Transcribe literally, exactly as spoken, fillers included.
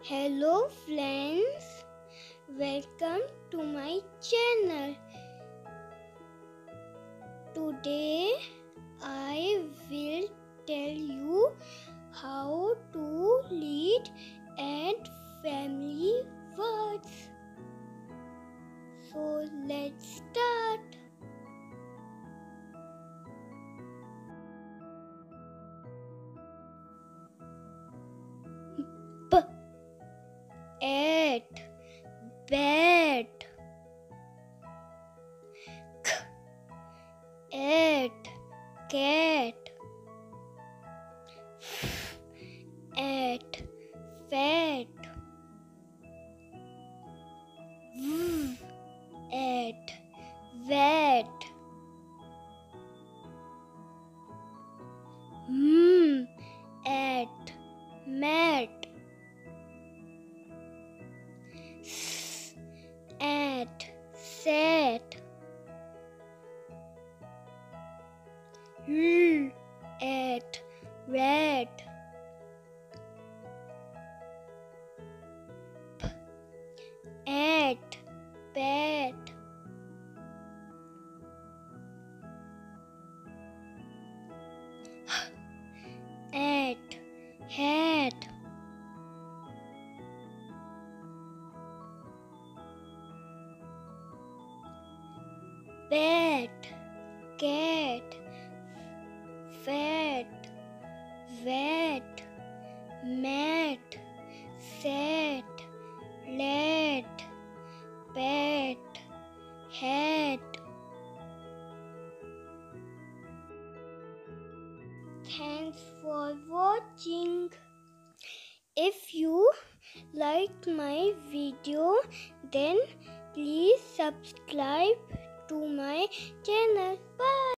Hello friends, welcome to my channel. Today I will tell you how to lead and family words. So let's start. B at bed. K at cat. F at fat. V at vet. M at mat. S at set. L at red. P at pet. H at hat. Bat, cat, fat, vet, mat, set, lad, pet, hat. Thanks for watching. If you liked my video, then please subscribe to my channel. Bye.